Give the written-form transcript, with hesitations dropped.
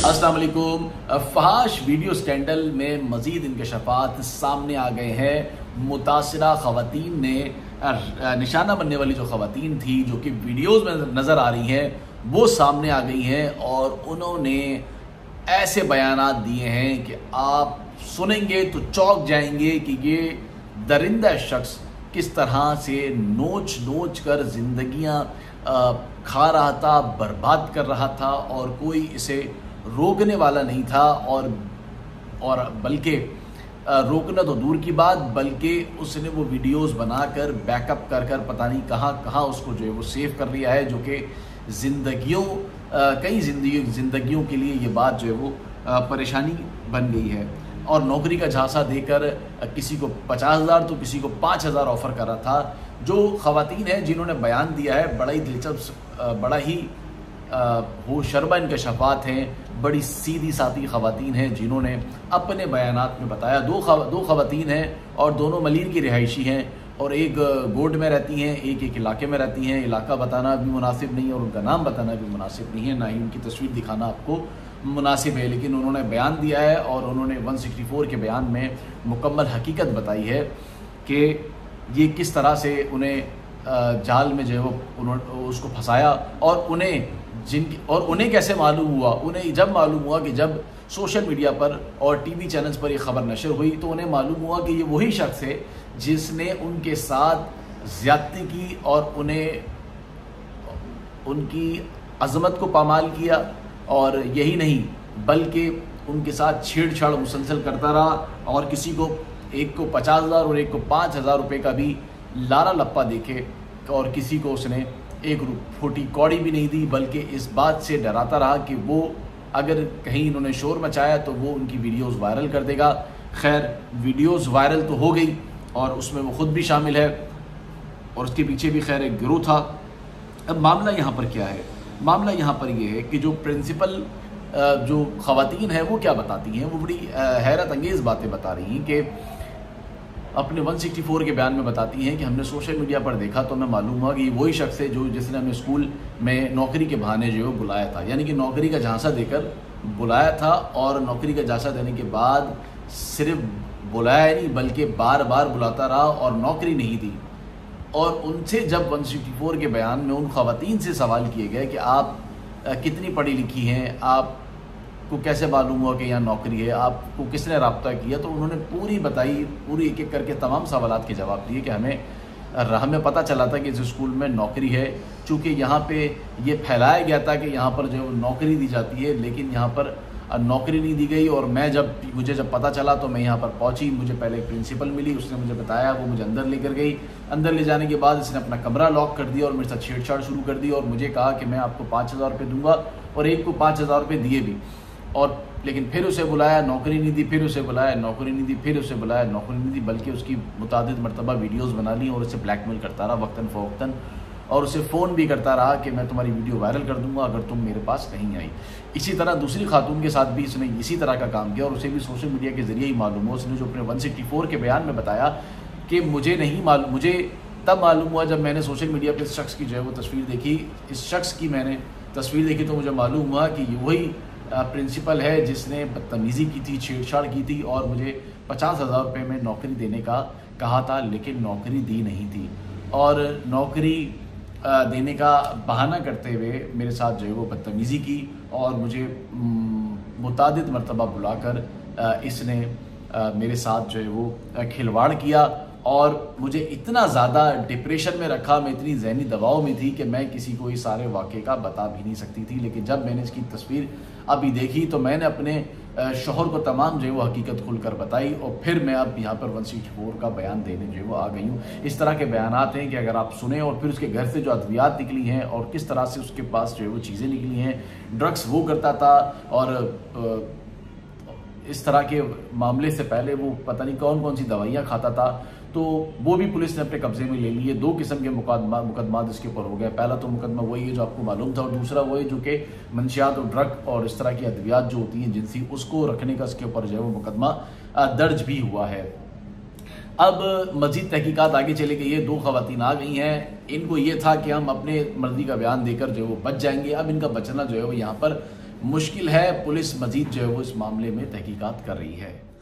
अस्सलाम वालेकुम। फहाश video scandal में मजीद इंकशाफात सामने आ गए हैं। मुतासिरा खवातीन ने निशाना बनने वाली जो खवातीन थी जो कि वीडियोज़ में नज़र आ रही हैं वो सामने आ गई हैं और उन्होंने ऐसे बयानात दिए हैं कि आप सुनेंगे तो चौंक जाएंगे कि ये दरिंदा शख्स किस तरह से नोच नोच कर जिंदगियां खा रहा था, बर्बाद कर रहा था और कोई इसे रोकने वाला नहीं था। और बल्कि रोकना तो दूर की बात, बल्कि उसने वो वीडियोस बनाकर बैकअप कर कर पता नहीं कहाँ उसको जो है वो सेव कर लिया है, जो कि कई जिंदगियों के लिए ये बात जो है वो परेशानी बन गई है। और नौकरी का झांसा देकर किसी को 50,000 तो किसी को 5,000 ऑफ़र करा था। जो ख़वातीन हैं जिन्होंने बयान दिया है, बड़ा ही दिलचस्प, बड़ा ही होशरबा इंकशाफात हैं, बड़ी सीधी सादी ख़वातीन हैं जिन्होंने अपने बयानात में बताया। दो ख़वातीन हैं और दोनों मलीर की रिहायशी हैं और एक गोड में रहती हैं, एक इलाके में रहती हैं। इलाका बताना भी मुनासिब नहीं है और उनका नाम बताना भी मुनासिब नहीं है, ना ही उनकी तस्वीर दिखाना आपको मुनासिब है। लेकिन उन्होंने बयान दिया है और उन्होंने 164 के बयान में मुकम्मल हकीकत बताई है कि ये किस तरह से उन्हें जाल में जो है वो उन्होंने उसको फंसाया और उन्हें कैसे मालूम हुआ। उन्हें जब मालूम हुआ कि जब सोशल मीडिया पर और टीवी चैनल्स पर ये खबर नशर हुई तो उन्हें मालूम हुआ कि ये वही शख्स है जिसने उनके साथ ज़्यादती की और उन्हें उनकी अज़मत को पामाल किया। और यही नहीं बल्कि उनके साथ छेड़छाड़ मुसलसल करता रहा और एक को 50,000 और एक को 5,000 रुपये का भी लारा लप्पा देखे और किसी को उसने एक फूटी कौड़ी भी नहीं दी, बल्कि इस बात से डराता रहा कि वो अगर कहीं इन्होंने शोर मचाया तो वो उनकी वीडियोस वायरल कर देगा। खैर, वीडियोस वायरल तो हो गई और उसमें वो ख़ुद भी शामिल है और उसके पीछे भी खैर एक गिरोह था। अब मामला यहाँ पर क्या है? मामला यहाँ पर यह है कि जो प्रिंसिपल जो ख़वातीन हैं वो क्या बताती हैं, वो बड़ी हैरत अंगेज़ बातें बता रही हैं कि अपने 164 के बयान में बताती हैं कि हमने सोशल मीडिया पर देखा तो हमें मालूम हुआ कि वही शख्स है जिसने हमें स्कूल में नौकरी के बहाने जो है बुलाया था, यानी कि नौकरी का झांसा देकर बुलाया था। और नौकरी का झांसा देने के बाद सिर्फ बुलाया नहीं बल्कि बार बार बुलाता रहा और नौकरी नहीं दी। और उनसे जब 164 के बयान में उन ख़वातीन से सवाल किए गए कि आप कितनी पढ़ी लिखी हैं, आपको कैसे मालूम हुआ कि यहाँ नौकरी है, आपको किसने रब्ता किया, तो उन्होंने पूरी बताई, पूरी एक एक करके तमाम सवालात के जवाब दिए कि हमें पता चला था कि इस स्कूल में नौकरी है। चूँकि यहाँ पे ये फैलाया गया था कि यहाँ पर जो नौकरी दी जाती है, लेकिन यहाँ पर नौकरी नहीं दी गई। और मुझे जब पता चला तो मैं यहाँ पर पहुँची। मुझे पहले एक प्रिंसिपल मिली, उसने मुझे बताया, वो मुझे अंदर लेकर गई। अंदर ले जाने के बाद इसने अपना कमरा लॉक कर दिया और मेरे साथ छेड़छाड़ शुरू कर दी और मुझे कहा कि मैं आपको 5,000 रुपये दूंगा और एक को 5,000 रुपये दिए भी। और लेकिन फिर उसे बुलाया, नौकरी नहीं दी, फिर उसे बुलाया, नौकरी नहीं दी, फिर उसे बुलाया, नौकरी नहीं दी, बल्कि उसकी मुतादिद मरतबा वीडियोज़ बना ली और उसे ब्लैकमेल करता रहा वक्तन फ़वक्तन। और उसे फ़ोन भी करता रहा कि मैं तुम्हारी वीडियो वायरल कर दूंगा अगर तुम मेरे पास कहीं आई। इसी तरह दूसरी खातून के साथ भी इसने इसी तरह का काम किया और उसे भी सोशल मीडिया के ज़रिए ही मालूम हुआ। उसने जो अपने 164 के बयान में बताया कि मुझे तब मालूम हुआ जब मैंने सोशल मीडिया पर इस शख्स की जो है वो तस्वीर देखी। इस शख्स की मैंने तस्वीर देखी तो मुझे मालूम हुआ कि वही प्रिंसिपल है जिसने बदतमीज़ी की थी, छेड़छाड़ की थी और मुझे 50,000 रुपये में नौकरी देने का कहा था, लेकिन नौकरी दी नहीं थी। और नौकरी देने का बहाना करते हुए मेरे साथ जो है वो बदतमीज़ी की और मुझे मुतादिद मरतबा बुलाकर इसने मेरे साथ जो है वो खिलवाड़ किया और मुझे इतना ज़्यादा डिप्रेशन में रखा, मैं इतनी ज़हनी दबाव में थी कि मैं किसी को इस सारे वाक़े का बता भी नहीं सकती थी। लेकिन जब मैंने इसकी तस्वीर अभी देखी तो मैंने अपने शोहर को तमाम जो है वो हकीकत खुलकर बताई और फिर मैं अब यहाँ पर 164 का बयान देने जो है वो आ गई हूँ। इस तरह के बयानात हैं कि अगर आप सुने और फिर उसके घर से जो अद्वियात निकली हैं और किस तरह से उसके पास जो है वो चीज़ें निकली हैं, ड्रग्स वो करता था और इस तरह के मामले से पहले वो पता नहीं कौन कौन सी दवाइयाँ खाता था, तो वो भी पुलिस ने अपने कब्जे में ले लिए। 2 किस्म के मुकदमा इसके ऊपर हो गया। पहला तो मुकदमा वही है जो आपको मालूम था और दूसरा वही जो कि मंशियात और ड्रग और इस तरह की अद्वियात जो होती हैं जिनसी, उसको रखने का इसके ऊपर जो है वो मुकदमा दर्ज भी हुआ है। अब मजीद तहकीकात आगे चले गई है। 2 ख़वातीन आ गई हैं, इनको ये था कि हम अपने मर्जी का बयान देकर जो है वो बच जाएंगे। अब इनका बचना जो है वो यहाँ पर मुश्किल है। पुलिस मजीद जो है वो इस मामले में तहकीकात कर रही है।